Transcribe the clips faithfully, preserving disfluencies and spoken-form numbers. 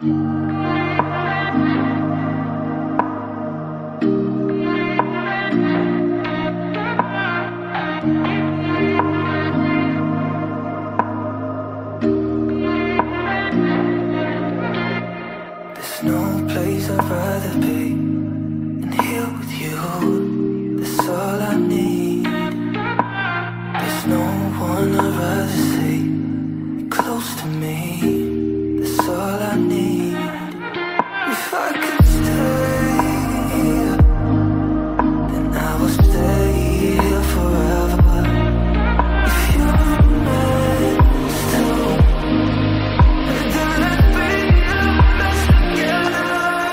There's no place I'd rather be than here with you. That's all I need. There's no one I'd rather see close to me. That's all I need. If I could stay here, then I will stay here forever. If you're meant to, then let's be the best together.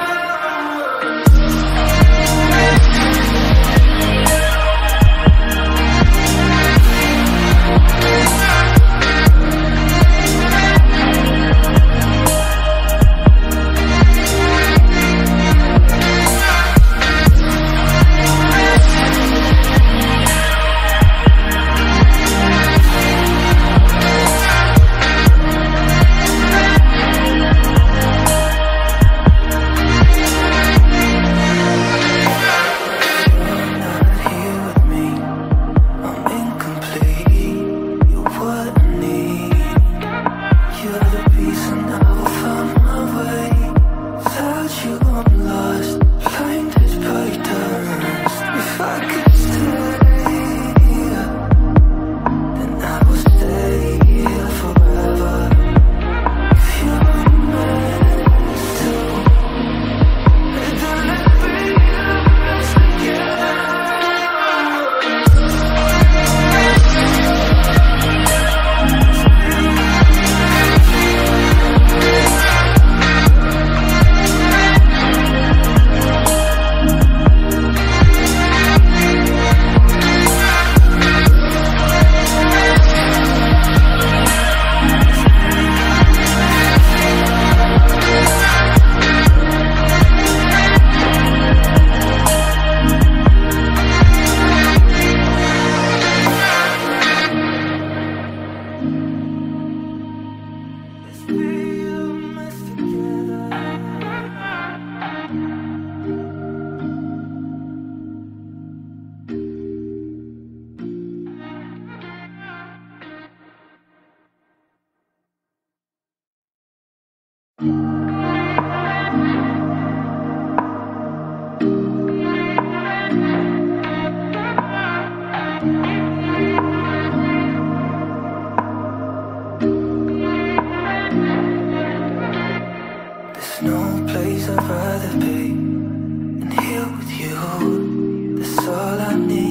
There's no place I'd rather be than here with you. That's all I need.